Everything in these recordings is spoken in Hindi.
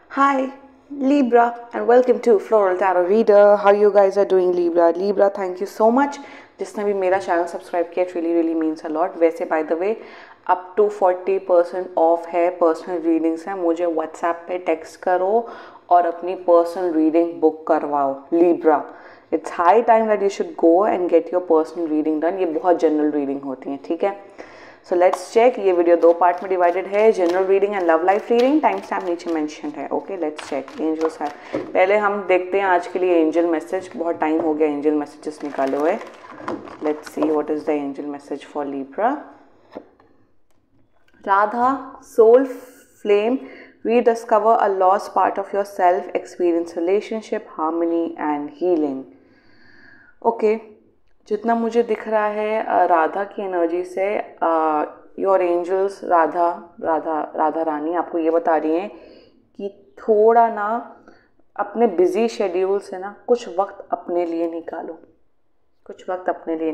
Hi, Libra, and welcome to Floral Tarot Reader. How you guys are doing, Libra? Libra, thank you so much. जिसने भी मेरा चैनल सब्सक्राइब किया, really means a lot. वैसे by the way, up to 40% off है पर्सनल रीडिंग्स हैं. मुझे व्हाट्सएप पे टेक्स्ट करो और अपनी पर्सनल रीडिंग बुक करवाओ. Libra, it's high time that you should go and get your personal reading done. ये बहुत जनरल रीडिंग होती हैं, ठीक है. So let's check. ये वीडियो दो पार्ट में डिवाइडेड है, general reading and love life reading. Time stamp नीचे मेंशन है. Okay, let's check. एंजल्स है. पहले हम देखते हैं आज के लिए एंजल मैसेज. बहुत टाइम हो गया एंजल मैसेजेस निकाले हुए. Let's see what is the angel message for Libra. Radha, soul flame, rediscover a lost part of yourself, experience relationship, harmony and healing. Okay, जितना मुझे दिख रहा है राधा की एनर्जी से, योर एंजल्स राधा रानी आपको ये बता रही हैं कि थोड़ा ना अपने बिजी शेड्यूल से ना कुछ वक्त अपने लिए निकालो, कुछ वक्त अपने लिए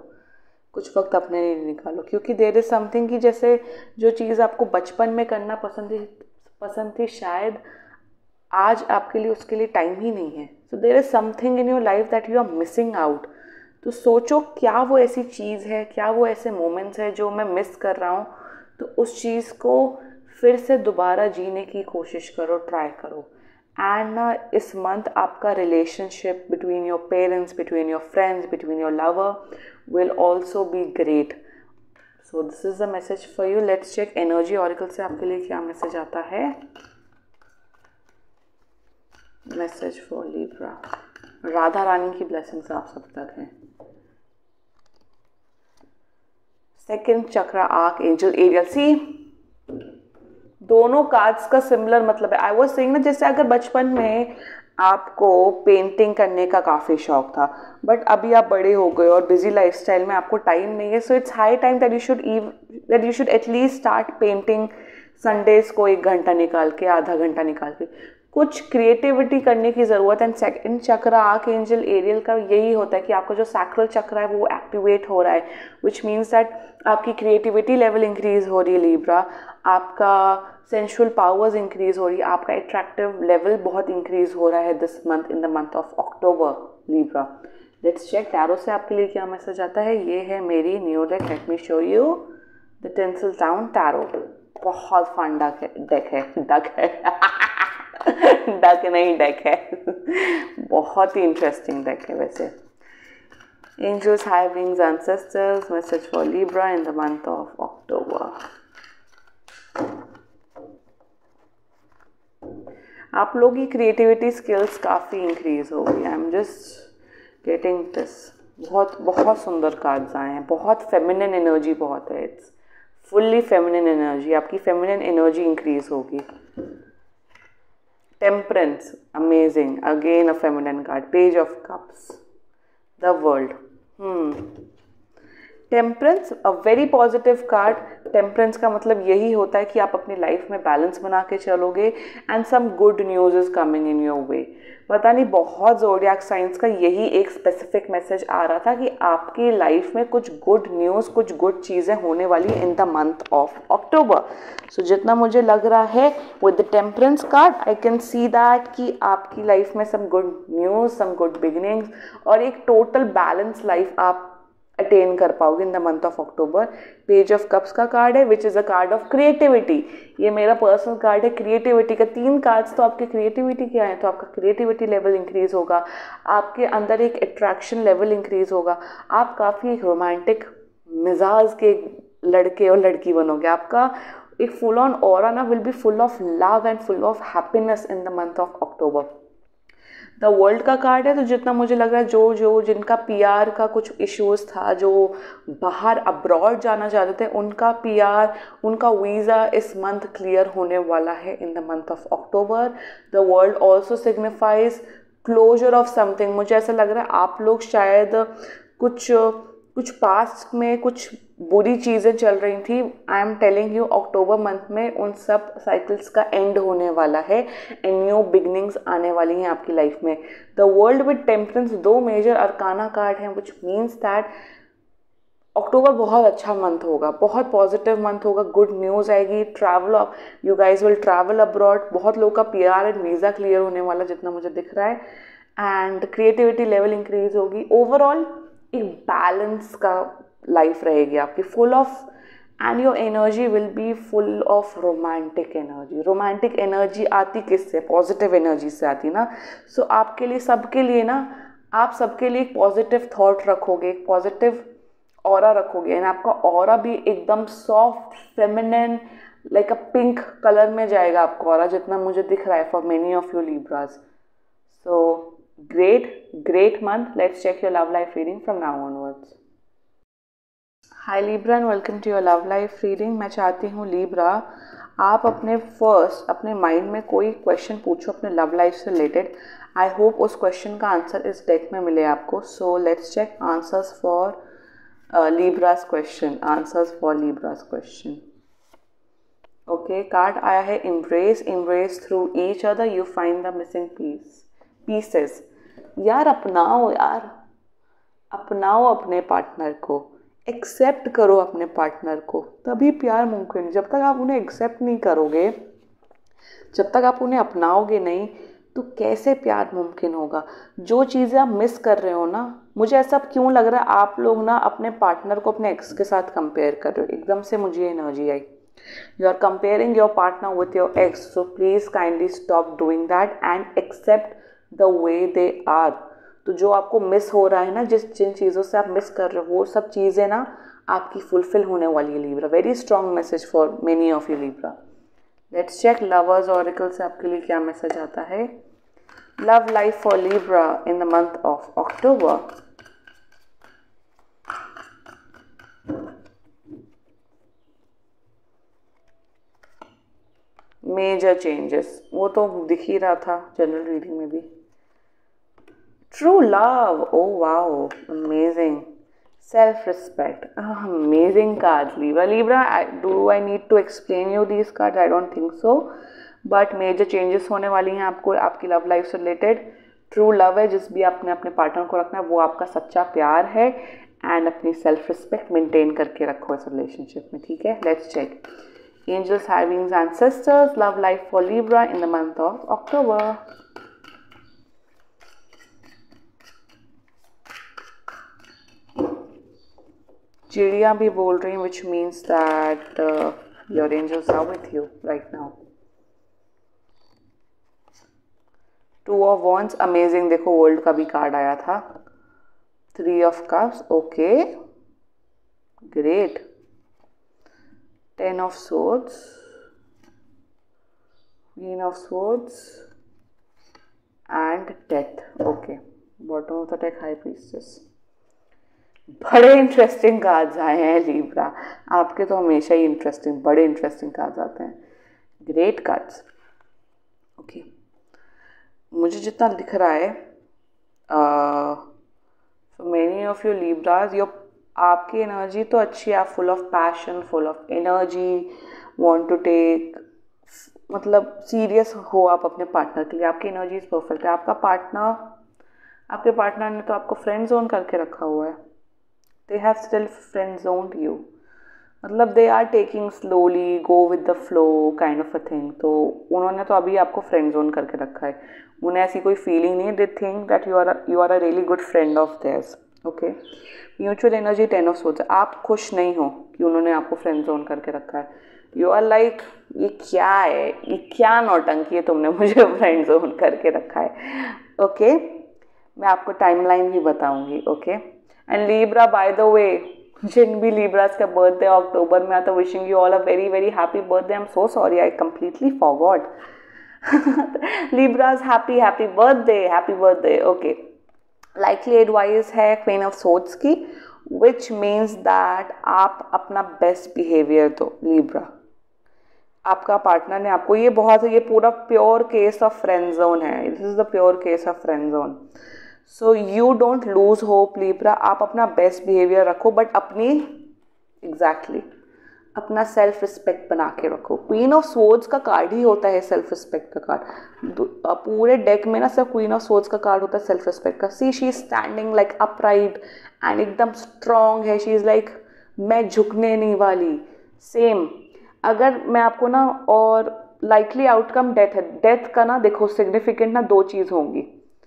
निकालो, क्योंकि देयर इज़ समथिंग कि जैसे जो चीज़ आपको बचपन में करना पसंद थी शायद आज आपके लिए उसके लिए टाइम ही नहीं है. So there is something in your life that you are missing out. तो सोचो क्या वो ऐसी चीज़ है, क्या वो ऐसे मोमेंट्स है जो मैं मिस कर रहा हूँ. तो उस चीज़ को फिर से दोबारा जीने की कोशिश करो, ट्राई करो. एंड ना इस मंथ आपका relationship between your parents, between your friends, between your lover will also be great. So this is the message for you. Let's check energy oracle से आपके लिए क्या मैसेज आता है. Message for Libra. Radha Rani की ब्लेसिंग्स आप सब तक हैं. Second chakra archangel Ariel. See, दोनों कार्ड्स का सिमिलर मतलब है. आई वाज सेइंग ना, जैसे अगर बचपन में आपको पेंटिंग करने का काफ़ी शौक था, बट अभी आप बड़े हो गए और बिजी लाइफस्टाइल में आपको टाइम नहीं है. So it's high time that you should at least start painting. Sundays को 1 घंटा निकाल के, आधा घंटा निकाल के कुछ क्रिएटिविटी करने की ज़रूरत है. And second chakra archangel Ariel का यही होता है कि आपका जो सैक्रल चक्रा है वो एक्टिवेट हो रहा है, विच मीन्स दैट आपकी क्रिएटिविटी लेवल इंक्रीज हो रही है लीब्रा. आपका सेंशुअल पावर्स इंक्रीज हो रही है, आपका अट्रैक्टिव लेवल बहुत इंक्रीज हो रहा है this month, in the month of October Libra. Let's check tarot से आपके लिए क्या मैसेज आता है. ये है मेरी new deck. Let me show you the tinsel town tarot. बहुत फन डेक है डक नहीं, डेक है. बहुत ही इंटरेस्टिंग डेक है वैसे. Angels, high wings, ancestors, message for Libra in the month of October. आप लोगों की क्रिएटिविटी स्किल्स काफ़ी इंक्रीज हो गई. I am just getting this. बहुत सुंदर कार्ड्स आए हैं. बहुत फेमिनिन एनर्जी बहुत है. It's fully feminine energy. आपकी फेमिनिन एनर्जी इंक्रीज होगी. Temperance, amazing. Again a feminine card. Page of Cups. The World. Temperance, a very positive card. Temperance का मतलब यही होता है कि आप अपनी लाइफ में बैलेंस बना के चलोगे and some good news is coming in your way. पता नहीं, बहुत ज़ोडिएक साइंस का यही एक स्पेसिफिक मैसेज आ रहा था कि आपकी लाइफ में कुछ गुड न्यूज़, कुछ गुड चीज़ें होने वाली in the month of October. So जितना मुझे लग रहा है with the Temperance card, I can see that कि आपकी लाइफ में some good news, some good beginnings और एक टोटल बैलेंस लाइफ आप अटेन कर पाओगे in the month of October. Page of Cups का कार्ड है which is a card of creativity. ये मेरा पर्सनल कार्ड है क्रिएटिविटी का. 3 कार्ड्स तो आपके क्रिएटिविटी के आए, तो आपका क्रिएटिविटी लेवल इंक्रीज होगा. आपके अंदर एक अट्रैक्शन लेवल इंक्रीज होगा. आप काफ़ी एक रोमांटिक मिजाज के लड़के और लड़की बनोगे. आपका एक फुल ऑन ऑरा ना will be full of love and full of happiness in the month of October. The World का कार्ड है. तो जितना मुझे लग रहा है जो जिनका पीआर का कुछ इश्यूज़ था, जो बाहर अब्रॉड जाना चाहते थे, उनका पीआर, उनका वीज़ा इस मंथ क्लियर होने वाला है in the month of October. The World also signifies closure of something. मुझे ऐसा लग रहा है आप लोग शायद कुछ पास्ट में कुछ बुरी चीज़ें चल रही थी. I am telling you October month में उन सब साइकिल्स का एंड होने वाला है एंड न्यू बिगनिंग्स आने वाली हैं आपकी लाइफ में. The World with Temperance 2 major arcana card हैं विच मीन्स दैट अक्टूबर बहुत अच्छा मंथ होगा, बहुत पॉजिटिव मंथ होगा, गुड न्यूज़ आएगी, travel, you guys will travel abroad, बहुत लोगों का PR एंड वीज़ा क्लियर होने वाला जितना मुझे दिख रहा है, एंड क्रिएटिविटी लेवल इंक्रीज होगी। ओवरऑल एक बैलेंस का लाइफ रहेगी आपकी, full of, and your energy will be full of romantic energy. Romantic energy आती किससे? पॉजिटिव एनर्जी से आती ना। सो आपके लिए, सबके लिए ना, आप सबके लिए एक पॉजिटिव थॉट रखोगे, एक पॉजिटिव ऑरा रखोगे, एंड आपका ऑरा भी एकदम soft feminine like a pink colour में जाएगा आपका ऑरा, जितना मुझे दिख रहा है for many of you Libras. So great month. Let's check your love life reading from now onwards. Hi Libra and welcome to your love life reading. मैं चाहती हूँ Libra आप अपने माइंड में कोई क्वेश्चन पूछो अपने लव लाइफ से रिलेटेड। आई होप उस क्वेश्चन का आंसर इस डेक में मिले आपको। So let's check answers for Libra's question. Answers for Libra's question. Okay, card आया है embrace through each other you find the missing pieces. यार अपनाओ अपने पार्टनर को, एक्सेप्ट करो अपने पार्टनर को, तभी प्यार मुमकिन। जब तक आप उन्हें एक्सेप्ट नहीं करोगे, जब तक आप उन्हें अपनाओगे नहीं, तो कैसे प्यार मुमकिन होगा? जो चीज़ें आप मिस कर रहे हो ना, मुझे ऐसा क्यों लग रहा है आप लोग ना अपने पार्टनर को अपने एक्स के साथ कंपेयर कर रहे हो। एकदम से मुझे एनर्जी आई, you are comparing your partner with your ex. So please kindly stop doing that and accept the way they are. तो जो आपको मिस हो रहा है ना, जिन चीज़ों से आप मिस कर रहे हो, वो सब चीज़ें ना आपकी फुलफिल होने वाली है Libra. Very strong message for many of you Libra. Let's check lovers oracle से आपके लिए क्या मैसेज आता है। Love life for Libra in the month of October. Major changes, वो तो दिख ही रहा था जनरल रीडिंग में भी। True love, oh wow, amazing. Self respect, amazing card Libra. Libra, do I need to explain you these card? I don't think so, but major changes होने वाली हैं आपको आपकी लव लाइफ से रिलेटेड। ट्रू लव है, जिस भी आपने अपने पार्टनर को रखना है वो आपका सच्चा प्यार है, एंड अपनी सेल्फ रिस्पेक्ट मेंटेन करके रखो इस रिलेशनशिप में, ठीक है। Let's check angels, high beings, ancestors, love life for Libra in the month of October. चिड़िया भी बोल रही हैं, which means that your angels are with you right now. Two of Wands, amazing। देखो वर्ल्ड का भी कार्ड आया था। Three of Cups, okay, great। Ten of Swords, Queen of Swords and Death, okay। Bottom of the deck, High Priestess। बड़े इंटरेस्टिंग कार्ड्स आए हैं लीब्रा, आपके तो हमेशा ही बड़े इंटरेस्टिंग कार्ड्स आते हैं। Great cards, okay. मुझे जितना दिख रहा है मेनी ऑफ यू लीब्राज, आपकी एनर्जी तो अच्छी है, आप full of passion, full of energy, want to take, मतलब सीरियस हो आप अपने पार्टनर के लिए, आपकी एनर्जी इज परफेक्ट है। आपके पार्टनर ने तो आपको फ्रेंड जोन करके रखा हुआ है। They have still friend zoned you, मतलब they are taking slowly, go with the flow kind of a thing. तो उन्होंने तो अभी आपको फ्रेंड जोन करके रखा है, उन्हें ऐसी कोई फीलिंग नहीं है। They think that you are a really good friend of theirs, okay. Mutual energy 10 of Swords, आप खुश नहीं हो कि उन्होंने आपको फ्रेंड जोन करके रखा है। यू आर लाइक, ये क्या है, ये क्या नौटंकी है, तुमने मुझे फ्रेंड जोन करके रखा है, ओके। मैं आपको टाइमलाइन भी बताऊंगी, okay. And Libra, by the way, जिन भी लीब्रास का बर्थडे अक्टूबर में आता, wishing you all a very very happy birthday. I am so sorry, I completely forgot. Libras, happy birthday, okay. Likely advice है क्वीन ऑफ सोर्ड्स की, विच मीन्स दैट आप अपना बेस्ट बिहेवियर दो लीब्रा। आपका पार्टनर ने आपको, ये पूरा pure case of friend zone है, this is the pure case of friend zone. So you don't lose hope Libra, आप अपना बेस्ट बिहेवियर रखो, बट अपना सेल्फ रिस्पेक्ट बना के रखो। क्वीन ऑफ सोर्ड्स का कार्ड ही होता है सेल्फ रिस्पेक्ट का कार्ड, पूरे डेक में ना सिर्फ क्वीन ऑफ सोर्ड्स का कार्ड होता है सेल्फ रिस्पेक्ट का। See, she is standing like upright and एकदम स्ट्रॉन्ग है, शी इज लाइक मैं झुकने नहीं वाली। सेम, अगर मैं आपको ना, और लाइकली आउटकम डेथ है। डेथ का ना देखो सिग्निफिकेंट ना दो चीज़ होंगी,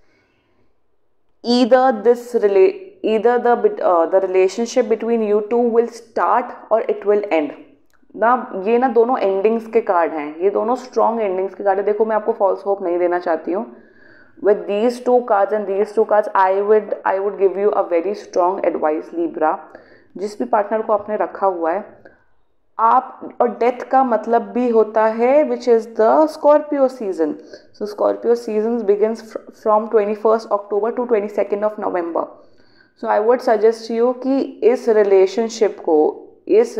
either the relationship between you two will start or it will end ना। ये ना दोनों एंडिंग्स के कार्ड हैं, ये दोनों स्ट्रॉन्ग एंडिंग्स के कार्ड है। देखो मैं आपको फॉल्स होप नहीं देना चाहती हूँ। with these two cards and these two cards I would give you a very strong advice Libra, जिस भी पार्टनर को आपने रखा हुआ है आप, और डेथ का मतलब भी होता है which is the Scorpio season. So Scorpio season begins from 21 October to 22 November. So I would suggest you कि इस रिलेशनशिप को, इस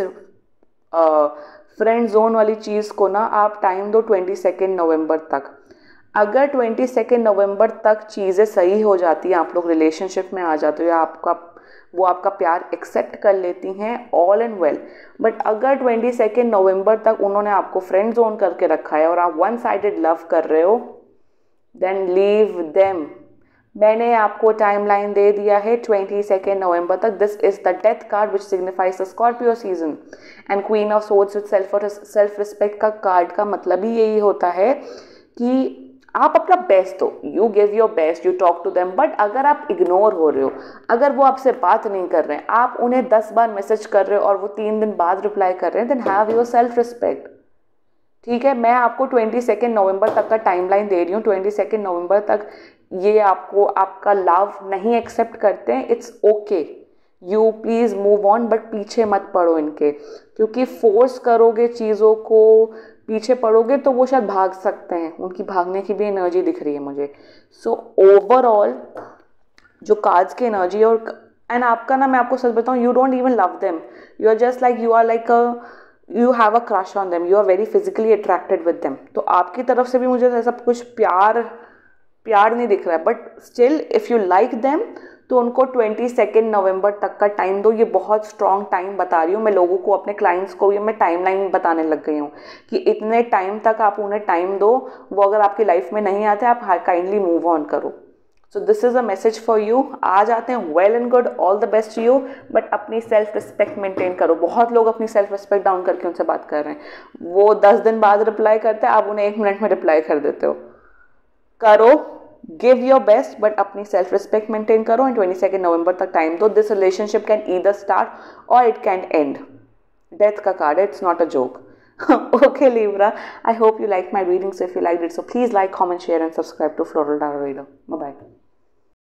फ्रेंड जोन वाली चीज़ को ना आप टाइम दो 22 नवंबर तक। अगर 22 नवंबर तक चीज़ें सही हो जाती हैं, आप लोग रिलेशनशिप में आ जाते हो या वो आपका प्यार एक्सेप्ट कर लेती हैं, ऑल एंड वेल। बट अगर 22 नवंबर तक उन्होंने आपको फ्रेंड जोन करके रखा है और आप वन साइडेड लव कर रहे हो, देन लीव देम। मैंने आपको टाइमलाइन दे दिया है 22 नवंबर तक। This is the death card which signifies the Scorpio season and Queen of Swords with self respect का कार्ड का मतलब ही यही होता है कि आप अपना बेस्ट दो, you give your best, you talk to them. But अगर आप इग्नोर हो रहे हो, अगर वो आपसे बात नहीं कर रहे हैं, आप उन्हें 10 बार मैसेज कर रहे हो और वो 3 दिन बाद रिप्लाई कर रहे हैं, then have your self respect. ठीक है, मैं आपको 22 नवंबर तक का टाइमलाइन दे रही हूँ। 22 नवंबर तक ये आपको आपका लव नहीं एक्सेप्ट करते हैं, it's okay, you please move on. But पीछे मत पड़ो इनके, क्योंकि फोर्स करोगे चीज़ों को, पीछे पड़ोगे तो वो शायद भाग सकते हैं, उनकी भागने की भी एनर्जी दिख रही है मुझे। सो ओवरऑल जो कार्ड्स की एनर्जी है, और एंड आपका ना, मैं आपको सच बताऊँ, you don't even love them, you are just like, you have a crush on them, you are very physically attracted with them. तो आपकी तरफ से भी मुझे ऐसा कुछ प्यार नहीं दिख रहा है, but still if you like them तो उनको 22 नवंबर तक का टाइम दो। ये बहुत स्ट्रॉन्ग टाइम बता रही हूँ मैं लोगों को, अपने क्लाइंट्स को भी मैं टाइमलाइन बताने लग गई हूँ कि इतने टाइम तक आप उन्हें टाइम दो। वो अगर आपकी लाइफ में नहीं आते, आप काइंडली मूव ऑन करो। So this is a message for you. आ जाते हैं, well and good, all the best you, but अपनी सेल्फ रिस्पेक्ट मेंटेन करो। बहुत लोग अपनी सेल्फ रिस्पेक्ट डाउन करके उनसे बात कर रहे हैं, वो 10 दिन बाद रिप्लाई करते हैं, आप उन्हें 1 मिनट में रिप्लाई कर देते हो। करो, गिव योर बेस्ट, बट अपनी सेल्फ रिस्पेक्ट मेंटेन करो एंड 22 नवंबर तक टाइम दो। This relationship can either start or it can end. Death का कार्ड है, it's not a joke. Okay Libra, I hope you liked my reading. So if you liked it, so please like, comment, share and subscribe to Floral Tarot Reader. Bye bye.